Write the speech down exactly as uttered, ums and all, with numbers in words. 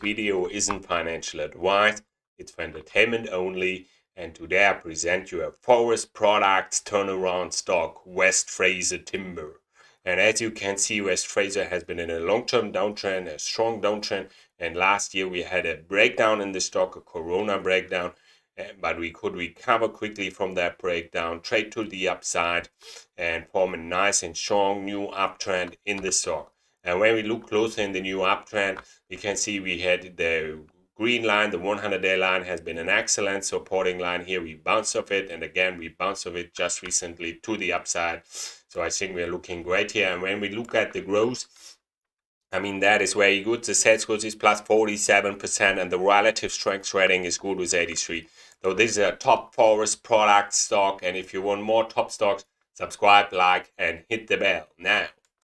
video isn't financial advice, it's for entertainment only, and today I present you a forest products turnaround stock, West Fraser Timber. And as you can see, West Fraser has been in a long-term downtrend, a strong downtrend, and last year we had a breakdown in the stock, a corona breakdown, but we could recover quickly from that breakdown, trade to the upside, and form a nice and strong new uptrend in the stock. And when we look closer in the new uptrend, you can see we had the green line, the one hundred day line has been an excellent supporting line here. We bounced off it, and again we bounced off it just recently to the upside. So I think we're looking great here. And when we look at the growth, I mean, that is very good. The sales growth is plus forty-seven percent, and the relative strength rating is good with eighty-three. So this is a top forest product stock, and if you want more top stocks, subscribe, like, and hit the bell now.